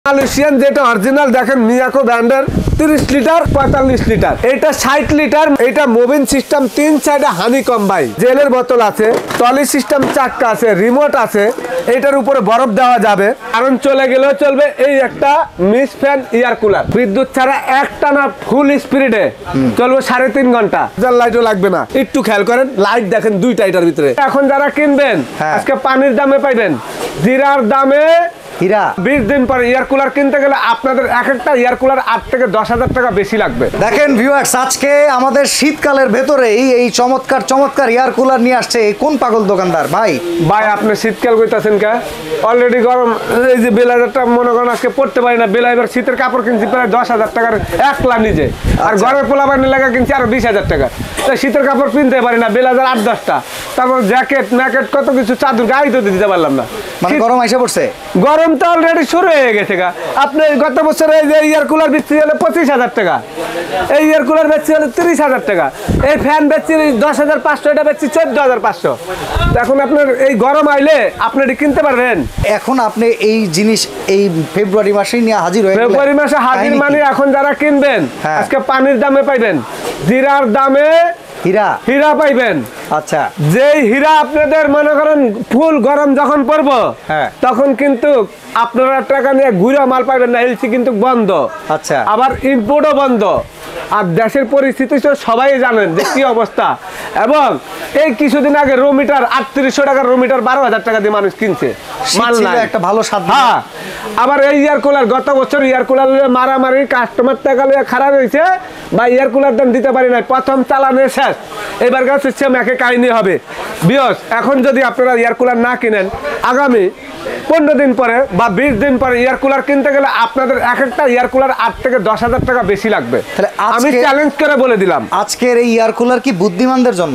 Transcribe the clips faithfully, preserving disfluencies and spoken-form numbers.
Malaysian যেটা original দেখেন মিয়াকো ব্র্যান্ডের তিরিশ লিটার পঁয়তাল্লিশ লিটার, এটা ষাট লিটার, এটা মোবিন সিস্টেম, তিন সাইডে হানিকম ভাই, জেলের বোতল আছে, টলি সিস্টেম চাক্কা আছে, রিমোট আছে, এটার উপরে বরফ দেওয়া যাবে, কারণ চলে গেলেও চলবে। এই একটা মিস ফ্যান এয়ার কুলার বিদ্যুৎ ছাড়া একটানা ফুল স্পিডে চলবে সাড়ে তিন ঘন্টা, লাইটও লাগবে না। একটু খেয়াল করেন, লাইট দেখেন দুইটা এটার ভিতরে। এখন যারা কিনবেন আজকে পানির দামে পাইবেন, জিরার দামে হীরা। বিশ দিন পরে এয়ার কুলার কিনতে গেলে আপনাদের এক একটা এয়ার কুলার আট থেকে দশ হাজার টাকা বেশি লাগবে। দেখেন ভিউয়ার্স, আজকে আমাদের শীতকালের ভেতরেই এই চমৎকার চমৎকার এয়ার কুলার নিয়ে আসছে কোন পাগল দোকানদার ভাই? ভাই আপনি শীতকাল কইতাছেন কা? অলরেডি গরম, এই যে বেলাইজারটা মনে করেন আজকে পড়তে পারি না, বেলাইজার শীতের কাপড় কিনছি প্রায় দশ হাজার টাকার একলা নিজে, আর ঘরের পোলা বানি লাগা কিনছি আরো বিশ হাজার টাকা। তাই শীতের কাপড় কিনতে পারি না, বেলাইজার আট দশটা, তারপর জ্যাকেট ম্যাকেট কত কিছু, চাদর গাড়ি তো দিতে পারলাম না। মানে গরম এসে পড়ছে, গরম তো অলরেডি শুরু হয়ে গেছে গা। আপনি গত বছরে এই যে এয়ার কুলার বেচছি হলে পঁচিশ হাজার টাকা, এই এয়ার কুলার বেচছি হলে তিরিশ হাজার টাকা, এই ফ্যান বেচছি দশ হাজার পাঁচশো, এটা বেচছি চোদ্দ হাজার পাঁচশো। এখন আপনার এই গরম আইলে আপনি এটি কিনতে পারবেন। এখন আপনি এই জিনিস এই ফেব্রুয়ারি মাসেই নিয়ে হাজির হয়ে ফেব্রুয়ারি মাসে হাজির মানে এখন যারা কিনবেন আজকে পানির দামে পাইবেন, জিরার দামে হীরা হীরা পাইবেন। আচ্ছা, যেই হীরা আপনাদের মনে করেন ফুল গরম যখন পড়বো তখন কিন্তু আপনারা টাকা নিয়ে ঘুরে মাল পাইবেন না, এলসি কিন্তু বন্ধ। আচ্ছা, আবার ইম্পোর্টও বন্ধ। আর দেশের পরিস্থিতি সবাই জানেন যে কি অবস্থা। এবং এই কিছুদিন আগে রো মিটার আটত্রিশশো টাকার রো মিটার বারো হাজার টাকা দিয়ে মানুষ কিনছে, মাল নাই, একটা ভালো স্বাদ। হ্যাঁ, আবার এই এয়ার কুলার গত বছর এয়ার কুলার মারামারি, কাস্টমার টাকা লিয়ে খারাপ হয়েছে বা এয়ার কুলার দাম দিতে পারি নাই, প্রথম চালানের শেষ। এবার কাছে সেম একে কাহিনী হবে বিয়স। এখন যদি আপনারা এয়ার কুলার না কিনেন, আগামী পনেরো দিন পরে বা বিশ দিন পরে এয়ার কুলার কিনতে গেলে আপনাদের এক একটা এয়ার কুলার আট থেকে দশ হাজার টাকা বেশি লাগবে। আমি চ্যালেঞ্জ করে বলে দিলাম, আজকের এই এয়ার কুলার কি বুদ্ধিমানদের জন্য?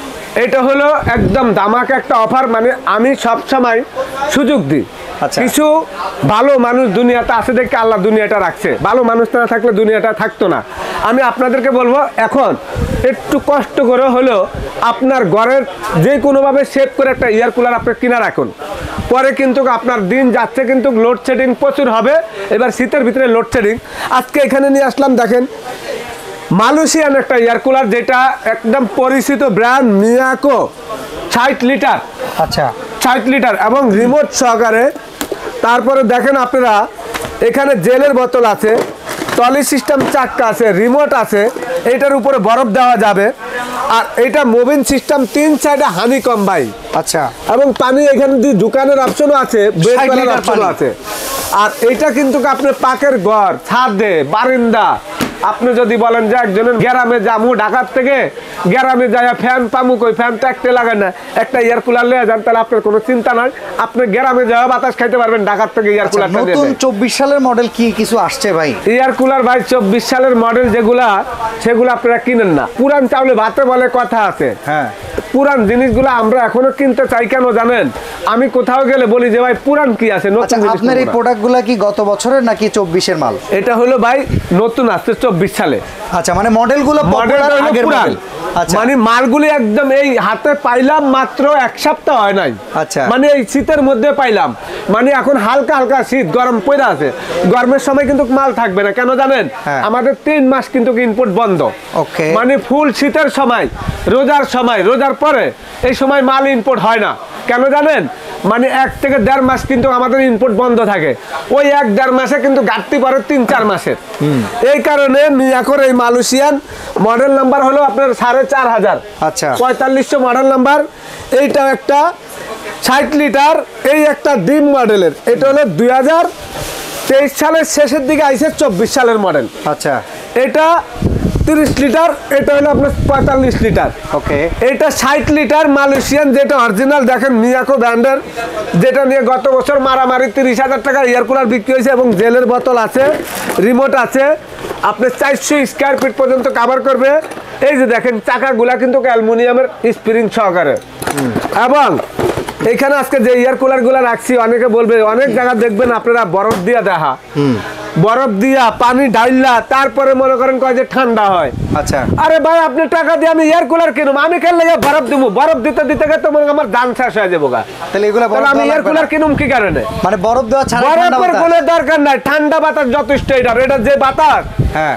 এটা হলো একদম ধামাকা একটা অফার। মানে আমি সব সময় সুযোগ দিই, কিছু ভালো মানুষ দুনিয়াতে আছে দেখে আল্লাহ দুনিয়াটা রাখছে, ভালো মানুষ না থাকলে দুনিয়াটা থাকতো না। আমি আপনাদেরকে বলবো এখন একটু কষ্ট করে হলেও আপনার ঘরের যে কোনোভাবে সেভ করে একটা এয়ার কুলার আপনি কিনা রাখুন, পরে কিন্তু আপনার দিন যাচ্ছে কিন্তু লোডশেডিং প্রচুর হবে। এবার শীতের ভিতরে লোডশেডিং, আজকে এখানে নিয়ে আসলাম দেখেন মালয়েশিয়ান একটা এয়ার কুলার, যেটা একদম পরিচিত ব্র্যান্ড মিয়াকো, ষাট লিটার। আচ্ছা, ষাট লিটার এবং রিমোট সহকারে। তারপরে দেখেন আপনারা এখানে জেলের বোতল আছে, টলি সিস্টেম চাক্কা আছে, রিমোট আছে, এটার উপরে বরফ দেওয়া যাবে। আর এটা মোবিন সিস্টেম, তিন সাইডে হানিকম ভাই। আচ্ছা, এবং পানি এখানে দিয়ে দোকানের অপশনও আছে, বেড করার অপশনও আছে। আর এটা কিন্তু আপনি পাকের ঘর, ছাদে, বারিন্দা, আপনি যদি বলেন যে একজনের গ্রামে যামু, ঢাকার থেকে গ্রামে যায় ফ্যান পামু, কই ফ্যান তো একটা লাগে না, একটা এয়ার কুলার লিয়ে যান, তাহলে আপনার কোনো চিন্তা নাই, আপনি গ্রামে যাওয়া বাতাস খাইতে পারবেন ঢাকার থেকে এয়ার কুলার। নতুন চব্বিশ সালের মডেল কি কিছু আসছে ভাই? এয়ার কুলার ভাই চব্বিশ সালের মডেল যেগুলা, সেগুলো আপনারা কিনেন না। পুরান চাউলে ভাতে বলে কথা আছে, হ্যাঁ, পুরান জিনিসগুলো আমরা এখনো কিনতে চাই কেন জানেন? আমি কোথাও গেলে বলি যে ভাই পুরান কি আছে, নতুন জিনিস। আপনার এই প্রোডাক্টগুলো কি গত বছরের নাকি চব্বিশের মাল? এটা হলো ভাই নতুন আসছে চব্বিশ সালে। আচ্ছা, মানে মডেলগুলো পপুলার আগের মডেল। আচ্ছা, মানে মালগুলি একদম এই হাতে পাইলাম মাত্র এক সপ্তাহ হয় নাই। আচ্ছা, মানে এই শীতের মধ্যে পাইলাম, মানে এখন হালকা হালকা শীত গরম পড়ে আছে। গরমের সময় কিন্তু মাল থাকবে না, কেন জানেন? আমাদের তিন মাস কিন্তু ইনপুট বন্ধ। ওকে, মানে ফুল শীতের সময়, রোজার সময়, রোজার পরে এই সময় মাল ইনপুট হয় না, কেন জানেন? মানে এক থেকে দেড় মাস কিন্তু আমাদের ইনপুট বন্ধ থাকে, ওই এক দেড় মাসে কিন্তু ঘাটতি পড়ে তিন চার মাসের। এই কারণে মিয়াকোর এই মালয়েশিয়ান মডেল নাম্বার হলো আপনার সাড়ে চার হাজার। আচ্ছা, পঁয়তাল্লিশশো মডেল নাম্বার। এইটাও একটা ষাট লিটার, এই একটা ডিম মডেলের, এটা হলো দুই হাজার তেইশ সালের শেষের দিকে আইসে চব্বিশ সালের মডেল। আচ্ছা, এটা তিরিশ লিটার, এটা হলো আপনার পঁয়তাল্লিশ লিটার। ওকে, এটা ষাট লিটার মালয়েশিয়ান, যেটা অরিজিনাল দেখেন মিয়াকো ব্র্যান্ডের, যেটা নিয়ে গত বছর মারামারি তিরিশ হাজার টাকা এয়ার কুলার বিক্রি হয়েছে। এবং জেলের বোতল আছে, রিমোট আছে, আপনার চারশো স্কোয়ার ফিট পর্যন্ত কাভার করবে। এই যে দেখেন চাকাগুলা কিন্তু অ্যালুমিনিয়ামের স্প্রিং সহকারে। এবং এখানে আজকে যে এয়ার কুলার গুলা রাখছি, অনেকে বলবে, অনেক জায়গা দেখবেন আপনারা বরফ দিয়ে দেখা, বরফ দিয়া পানি ঢাইলা তারপরে মনে করেন কয় যে ঠান্ডা হয়। আচ্ছা আরে ভাই আপনি টাকা দিয়ে আমি এয়ার কুলার কিনুম, আমি খেললে বরফ দিব, বরফ দিতে দিতে গেলে তো মনে হয় আমার দান শেষ হয়ে যাবো গা। তাহলে এগুলা বরফ আমি দেওয়া এয়ার লাগবে কুলার না? কিনুম কি কারণে? মানে বরফ দেওয়া ছাড়া ঠান্ডা বরফের বাতাস? কোনো দরকার নাই, ঠান্ডা বাতাস যথেষ্ট। এটা এটা যে বাতাস হ্যাঁ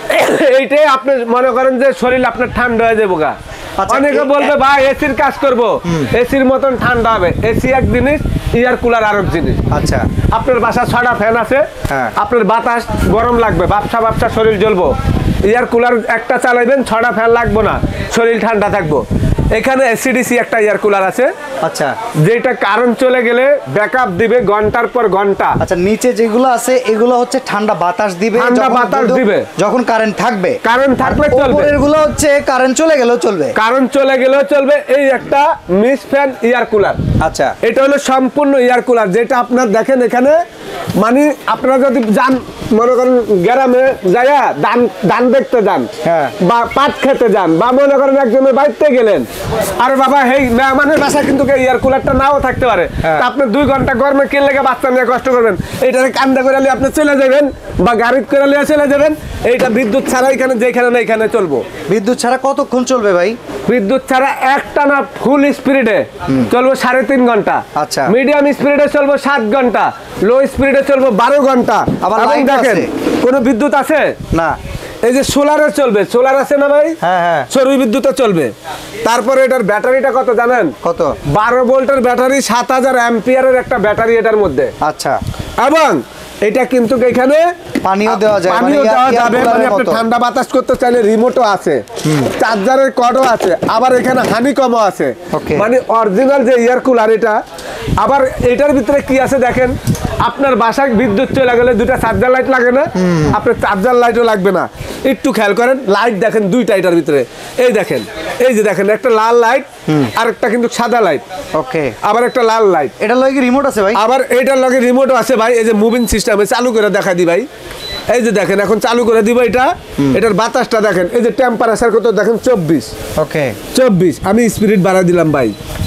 এইটাই আপনি মনে করেন যে শরীর আপনার ঠান্ডা হয়ে যাবো গা। আচ্ছা, অনেকে এ- বলবে ভাই এসির কাজ করব, এসির মতন ঠান্ডা হবে। এসি এক জিনিস, এয়ার কুলার আরেক জিনিস। আচ্ছা আপনার বাসা ছয়টা ফ্যান আছে, হ্যাঁ। আপনার বাতাস গরম লাগবে, ব্যবসা ব্যবসা শরীর জ্বলবো। এয়ার কুলার একটা চালাইবেন, ছয়টা ফ্যান লাগবে না, শরীর ঠান্ডা থাকবো। এখানে এসিডিসি একটা এয়ার কুলার আছে, আচ্ছা যেটা কারেন্ট চলে গেলে ব্যাকআপ দিবে ঘন্টার পর ঘন্টা। আচ্ছা নিচে যেগুলো আছে এগুলো হচ্ছে ঠান্ডা বাতাস দিবে, ঠান্ডা যখন- বাতাস যখন- দিবে। যখন কারেন্ট থাকবে। কারেন্ট থাকলে চলবে, উপরের গুলো হচ্ছে কারেন্ট চলে গেলেও চলবে। কারেন্ট চলে গেলেও চলবে। এই একটা মিস ফ্যান এয়ার কুলার, আচ্ছা এটা হলো সম্পূর্ণ এয়ার কুলার। যেটা আপনার দেখেন এখানে, মানে আপনারা যদি যান মনে করেন গ্রামে যাইয়া ধান ধান দেখতে যান, হ্যাঁ। বা পাট খেতে যান, বা মনে করেন একজনের বাড়িতে গেলেন, আরে বাবা হেই মেহমানের বাসায় কিন্তু এয়ার কুলারটা নাও থাকতে পারে। হ্যাঁ। তা আপনি দুই ঘন্টা গরমে কিনলে বাচ্চা নিয়ে কষ্ট করবেন, এইটারে কান্দা করে নিয়ে আপনি চলে যাবেন, বা গাড়িতে করে নিয়ে চলে যাবেন। এইটা বিদ্যুৎ ছাড়া এখানে যেখানে না এখানে চলবো। বিদ্যুৎ ছাড়া কতক্ষণ চলবে ভাই? বিদ্যুৎ ছাড়া একটানা ফুল স্পিডে চলবো সাড়ে তিন ঘন্টা, আচ্ছা। মিডিয়াম স্পিডে চলবো সাত ঘন্টা, লো স্পিডে চলবো বারো ঘন্টা। আবার এবং লাইট দেখেন আছে? কোনো বিদ্যুৎ আছে না। এই যে সোলারে চলবে, সোলার আছে না ভাই? হ্যাঁ হ্যাঁ সৌর বিদ্যুতে চলবে। তারপরে এটার ব্যাটারিটা কত জানেন? কত? বারো ভোল্টের ব্যাটারি, সাত হাজার অ্যাম্পিয়ারের একটা ব্যাটারি এটার মধ্যে। আচ্ছা এবং এটা কিন্তু এখানে পানিও দেওয়া যায়, পানিও মানে দেওয়া এয়ার যাবে, কুলারের মানে আপনি মতো। ঠান্ডা বাতাস করতে চাইলে রিমোটও আছে, চার্জারের কর্ডও আছে, আবার এখানে হানিকমও আছে। Okay. মানে অরিজিনাল যে এয়ার কুলার এটা। আবার এটার ভিতরে কি আছে দেখেন, আপনার বাসায় বিদ্যুৎ চলে গেলে দুটা চার্জার লাইট লাগে না, আপনার চার্জার লাইটও লাগবে না। একটু খেয়াল করেন, লাইট দেখেন দুইটা এটার ভিতরে। এই দেখেন, এই যে দেখেন একটা লাল লাইট, আর একটা কিন্তু সাদা লাইট, ওকে। আবার একটা লাল লাইট। এটা লগে রিমোট আছে ভাই? আবার এইটার লগে রিমোটও আছে ভাই। এই যে মুভিং সিস্টেমে চালু করে দেখা দি ভাই, এই যে দেখেন এখন চালু করে দিব এটা। এটার বাতাসটা দেখেন, এই যে টেম্পারেচার কত দেখেন, চব্বিশ। ওকে চব্বিশ। আমি স্পিরিট বাড়াই দিলাম ভাই,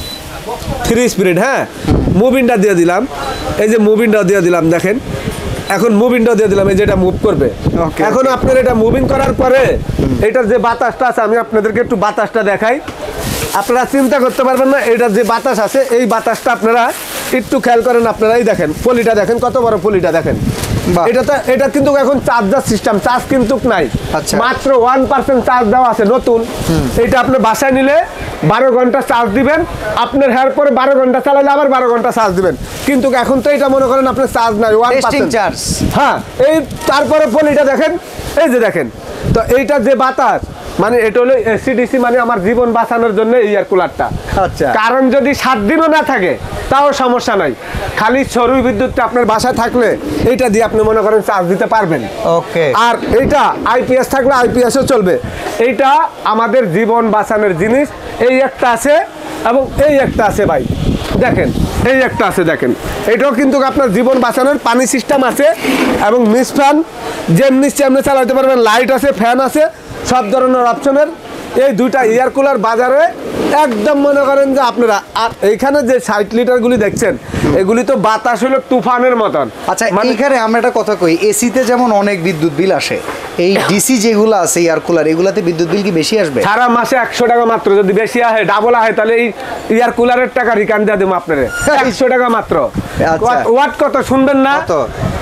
থ্রি স্পিরিট। হ্যাঁ, মুভিংটা দিয়ে দিলাম, এই যে মুভিংটাও দিয়ে দিলাম দেখেন। এখন মুভিংটাও দিয়ে দিলাম, এই যে এটা মুভ করবে। Okay, এখন আপনার এটা মুভিং করার পরে এটার যে বাতাসটা আছে, আমি আপনাদেরকে একটু বাতাসটা দেখাই। আপনারা চিন্তা করতে পারবেন না, এটার যে বাতাস আছে এই বাতাসটা আপনারা একটু খেয়াল করেন। আপনারাই দেখেন পলিটা দেখেন, কত বড় পলিটা দেখেন। বাহ। এটা তো এটা কিন্তু এখন চার্জার সিস্টেম, চার্জ কিন্তু নাই, আচ্ছা। মাত্র ওয়ান পার্সেন্ট চার্জ দেওয়া আছে নতুন। এটা আপনি বাসায় নিলে বারো ঘন্টা চার্জ দিবেন, আপনার হেয়ার পরে বারো ঘন্টা চালালে আবার বারো ঘন্টা চার্জ দিবেন। কিন্তু এখন তো এটা মনে করেন আপনার চার্জ নাই, ওয়ান টেস্টিং পার্সেন্ট চার্জ। হ্যাঁ। এই তারপরে পলিটা দেখেন, এই যে দেখেন, তো এইটা যে বাতাস, মানে এটা হলো এসিডিসি, মানে আমার জীবন বাঁচানোর জন্য এয়ার কুলারটা। আচ্ছা। কারণ যদি সাত দিনও না থাকে তাও সমস্যা নাই, খালি সৌর বিদ্যুৎটা আপনার বাসায় থাকলে এইটা দিয়ে আপনি মনে করেন চার্জ দিতে পারবেন। ওকে। আর এইটা আইপিএস থাকলে আইপিএসও চলবে। এইটা আমাদের জীবন বাঁচানোর জিনিস। এই একটা আছে এবং এই একটা আছে ভাই, দেখেন এই একটা আছে দেখেন। এটাও কিন্তু আপনার জীবন বাঁচানোর পানি সিস্টেম আছে, এবং মিস ফ্যান যেমনি সেমনি চালাতে পারবেন, লাইট আছে, ফ্যান আছে, সব ধরনের অপশনের এই দুইটা এয়ার কুলার বাজারে একদম মনে করেন যে আপনারা। আর এইখানে যে ষাট লিটারগুলি দেখছেন, এগুলি তো বাতাস হলো তুফানের মতন। আচ্ছা মানে এইখানে আমরা একটা কথা কই, এসিতে যেমন অনেক বিদ্যুৎ বিল আসে, এই ডিসি যেগুলো আছে এয়ার কুলার, এগুলাতে বিদ্যুৎ বিল কি বেশি আসবে? সারা মাসে একশো টাকা মাত্র, যদি বেশি আহে ডাবল আহে তাহলে এই এয়ার কুলারের টাকা রিটার্ন দিয়ে দেবো আপনারে, একশো টাকা মাত্র। আচ্ছা। ওয়াট কত শুনবেন না? কত?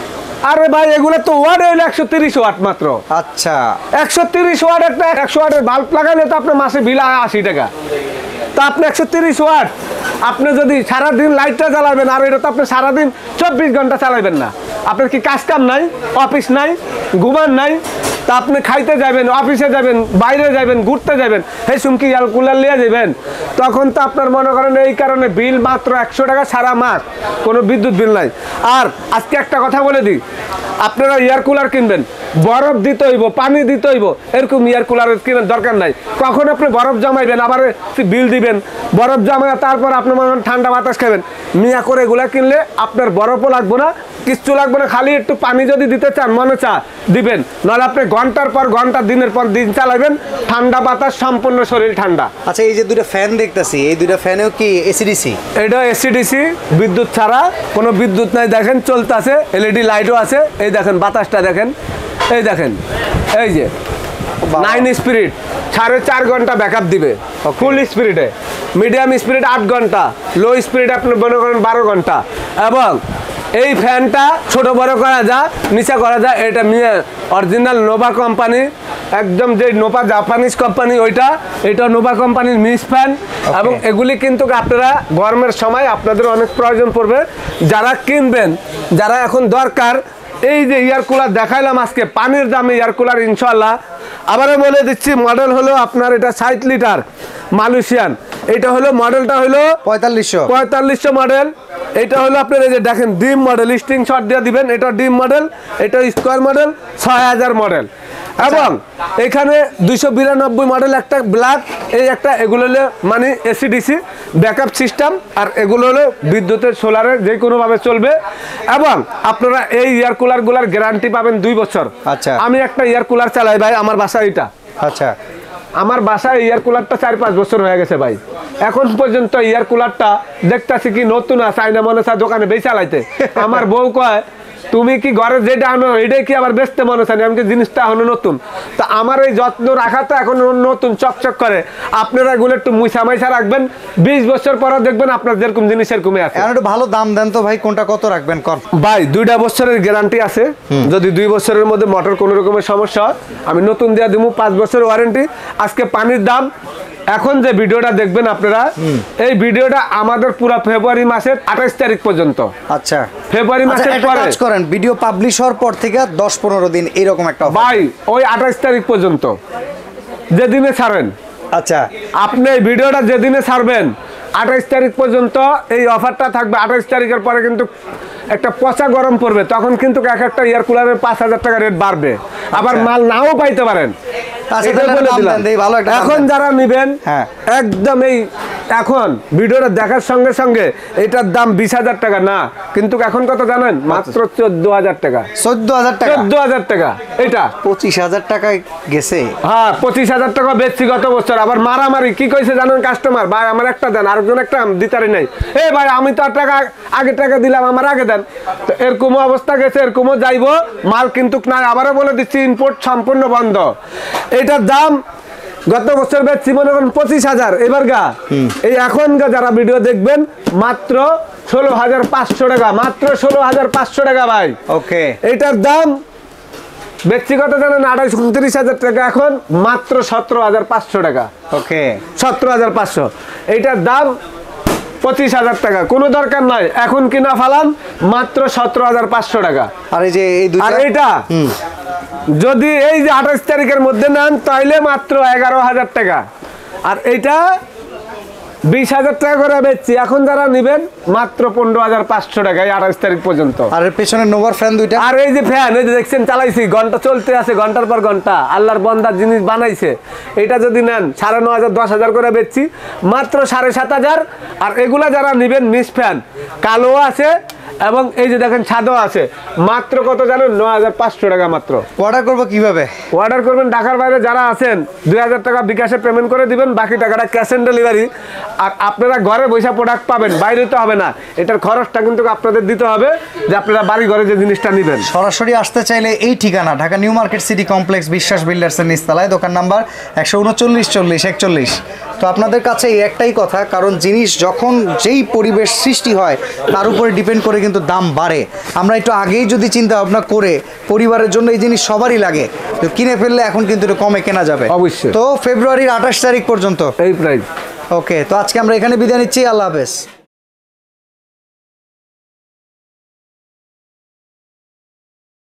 আরে ভাই এগুলো তো ওয়াট হইলো একশো তিরিশ ওয়াট মাত্র। আচ্ছা একশো তিরিশ ওয়াট একটা একশো ওয়াটের বাল্ব লাগাইলে তো আপনার মাসে বিল আয় আশি টাকা। তা আপনি একশো তিরিশ ওয়াট আপনি যদি সারাদিন লাইটটা চালাবেন, আর এটা তো আপনি সারাদিন চব্বিশ ঘন্টা চালাবেন না। আপনার কি কাজ কাম নাই, অফিস নাই, ঘুমান নাই, তা আপনি খাইতে যাবেন, অফিসে যাবেন, বাইরে যাবেন, ঘুরতে যাবেন, এই সুমকি এয়ার কুলার নিয়ে যাবেন, তখন তো আপনার মনে করেন এই কারণে বিল মাত্র একশো টাকা সারা মাস, কোনো বিদ্যুৎ বিল নাই। আর আজকে একটা কথা বলে দিই, আপনারা এয়ার কুলার কিনবেন, বরফ দিতে হইব, পানি দিতে হইব, এরকম এয়ার কুলারের কেনার দরকার নাই। কখন আপনি বরফ জমাইবেন, আবার বিল দিবেন, বরফ জমায় তারপর আপনি মনে করেন ঠান্ডা বাতাস খাবেন। মিয়া করে এগুলা কিনলে আপনার বরফও লাগবে না, কিচ্ছু লাগবে না, খালি একটু পানি যদি দিতে চান মনে চা দিবেন, নাহলে আপনি ঘন্টার পর ঘন্টা দিনের পর দিন চালাবেন, ঠান্ডা বাতাস, সম্পূর্ণ শরীর ঠান্ডা। আচ্ছা, এই যে দুটো ফ্যান দেখতেছি, এই দুটো ফ্যানেও কি এসিডিসি? এটা এসিডিসি, বিদ্যুৎ ছাড়া, কোনো বিদ্যুৎ নাই, দেখেন চলতেছে, এলইডি লাইটও আছে, এই দেখেন বাতাসটা দেখেন, এই দেখেন, এই যে নাইন স্পিরিট, সাড়ে চার ঘন্টা ব্যাকআপ দিবে ফুল স্পিরিটে, মিডিয়াম স্পিরিট আট ঘন্টা, লো স্পিরিট আপনি মনে করেন বারো ঘন্টা। এবং এই ফ্যানটা ছোট বড় করা যায়, নিচা করা যায়। এটা নিয়ে অরিজিনাল নোভা কোম্পানি, একদম যে নোভা জাপানিজ কোম্পানি ওইটা, এটা নোভা কোম্পানির মিস ফ্যান। এবং এগুলি কিন্তু আপনারা গরমের সময় আপনাদের অনেক প্রয়োজন পড়বে, যারা কিনবেন, যারা এখন দরকার। এই যে এয়ার কুলার দেখাইলাম আজকে পানির দামে এয়ার কুলার ইনশাল্লাহ। আবারও বলে দিচ্ছি, মডেল হলো আপনার এটা ষাট লিটার মালয়েশিয়ান, এটা হলো মডেলটা হলো পঁয়তাল্লিশশো পঁয়তাল্লিশশো মডেল। এটা হলো আপনার এই যে দেখেন ডিম মডেল, স্টিং শট দিয়ে দিবেন, এটা ডিম মডেল, এটা স্কোয়ার মডেল, ছয় হাজার মডেল। এবং এখানে দুইশো বিরানব্বই মডেল একটা ব্ল্যাক, এই একটা, এগুলো হলো মানে এসিডিসি ব্যাকআপ সিস্টেম, আর এগুলো হলো বিদ্যুতের সোলারের যে কোনোভাবে চলবে। এবং আপনারা এই এয়ার কুলারগুলার গ্যারান্টি পাবেন দুই বছর। আচ্ছা, আমি একটা এয়ার কুলার চালাই ভাই, আমার বাসায় এটা, আচ্ছা, আমার বাসায় এয়ার কুলারটা চার পাঁচ বছর হয়ে গেছে ভাই, এখন পর্যন্ত এয়ার কুলারটা দেখতেছি কি নতুন আছে, আইনা মনে চায় দোকানে বেচা চালাইতে। আমার বউ কয় তুমি কি ঘরে যেটা আনো এটাই কি আবার বেচতে মনে চাই, আমি কি জিনিসটা এখনো নতুন। তা আমার এই যত্ন রাখাটা এখন নতুন চকচক করে। আপনারা এগুলো একটু মুছা মাইছা রাখবেন, বিশ বছর পরে দেখবেন আপনার যেরকম জিনিস এরকমই আছে। এখন একটু ভালো দাম দেন তো ভাই, কোনটা কত রাখবেন কর ভাই? দুইটা বছরের গ্যারান্টি আছে, যদি দুই বছরের মধ্যে মোটর কোনো রকমের সমস্যা হয় আমি নতুন দিয়ে দিব, পাঁচ বছরের ওয়ারেন্টি। আজকে পানির দাম, এখন যে ভিডিওটা দেখবেন আপনারা, এই ভিডিওটা আমাদের পুরো ফেব্রুয়ারি মাসের আঠাশ তারিখ পর্যন্ত। আচ্ছা, ফেব্রুয়ারি মাসের পরে কাজ করেন, ভিডিও পাবলিশ হওয়ার পর থেকে দশ পনেরো দিন এরকম একটা ভাই, ওই আঠাশ তারিখ পর্যন্ত যেদিনে ছাড়েন। আচ্ছা, আপনি এই ভিডিওটা যেদিনে ছাড়বেন আঠাশ তারিখ পর্যন্ত এই অফারটা থাকবে। আঠাশ তারিখের পরে কিন্তু একটা পচা গরম পড়বে, তখন কিন্তু এক একটা এয়ার কুলারের পাঁচ হাজার টাকা রেট বাড়বে, আবার মাল নাও পাইতে পারেন। এখন যারা নিবেন একদম এই এখন ভিডিওটা দেখার সঙ্গে সঙ্গে এটার দাম বিশ হাজার টাকা না, কিন্তু এখন কত জানেন? মাত্র চোদ্দ হাজার টাকা। চোদ্দ হাজার টাকা চোদ্দ হাজার টাকা, এটা পঁচিশ হাজার টাকায় গেছে। হ্যাঁ, পঁচিশ হাজার টাকা বেচছি গত বছর। আবার মারামারি কি কইছে জানেন কাস্টমার? ভাই আমার একটা দেন, আরেকজন একটা দিতারি নাই। এ ভাই আমি তো টাকা আগে টাকা দিলাম, আমার আগে দেন। তো এরকমও অবস্থা গেছে, এরকমও যাইবো, মাল কিন্তু নাই। আবারও বলে দিচ্ছি ইম্পোর্ট সম্পূর্ণ বন্ধ। এটার দাম গত বছর বেচছি মনে করেন পঁচিশ হাজার, এবার গা এই এখন গা যারা ভিডিও দেখবেন মাত্র ষোলো হাজার পাঁচশো টাকা, মাত্র ষোলো হাজার পাঁচশো টাকা ভাই। ওকে, এটার দাম ব্যক্তিগত জানেন আঠাইশ উনত্রিশ হাজার টাকা, এখন মাত্র সতেরো হাজার পাঁচশো টাকা। ওকে, সতেরো হাজার পাঁচশো, এইটার দাম পঁচিশ হাজার টাকা, কোনো দরকার নাই, এখন কিনা ফালান মাত্র সতেরো হাজার পাঁচশো টাকা। আর এই যে এই আর এইটা যদি এই যে আঠাশ তারিখের মধ্যে নেন তাইলে মাত্র এগারো হাজার টাকা, আর এইটা বিশ হাজার টাকা করে বেচছি। এখন যারা নিবেন মাত্র পনেরো হাজার পাঁচশো টাকা এই আঠাশ তারিখ পর্যন্ত। আর পেছনে নোভার ফ্যান দুইটা, আর এই যে ফ্যান এই যে দেখছেন চালাইছি, ঘন্টা চলতে আছে, ঘন্টার পর ঘন্টা আল্লাহর বন্দার জিনিস বানাইছে। এটা যদি নেন সাড়ে ন হাজার দশ হাজার করে বেচছি, মাত্র সাড়ে সাত হাজার। আর এগুলা যারা নিবেন মিস ফ্যান কালো আছে এবং এই যে দেখেন সাদা আছে, মাত্র কত জানেন? ন হাজার পাঁচশো টাকা মাত্র। অর্ডার করবো কিভাবে? অর্ডার করবেন ঢাকার বাইরে যারা আছেন দুই হাজার টাকা বিকাশে পেমেন্ট করে দিবেন, বাকি টাকাটা ক্যাশ অন ডেলিভারি। আর আপনারা ঘরে বসে প্রোডাক্ট পাবেন, বাইরে তো হবে না, এটার খরচটা কিন্তু আপনাদের দিতে হবে, যে আপনারা বাড়ি ঘরে যে জিনিসটা নেবেন। সরাসরি আসতে চাইলে এই ঠিকানা Dhaka new market city complex, Biswas বিল্ডার্সের নিচতলায়, দোকান নাম্বার একশো উনচল্লিশ চল্লিশ একচল্লিশ। তো আপনাদের কাছে এই একটাই কথা, কারণ জিনিস যখন যেই পরিবেশ সৃষ্টি হয় তার উপরে ডিপেন্ড করে কিন্তু দাম বাড়ে। আমরা একটু আগেই যদি চিন্তা ভাবনা করে, পরিবারের জন্য এই জিনিস সবারই লাগে, তো কিনে ফেললে এখন কিন্তু একটু কমে কেনা যাবে অবশ্যই। তো ফেব্রুয়ারির আঠাশ তারিখ পর্যন্ত এই প্রাইস। ওকে, তো আজকে আমরা এখানে বিদায় নিচ্ছি, আল্লাহ হাফেজ।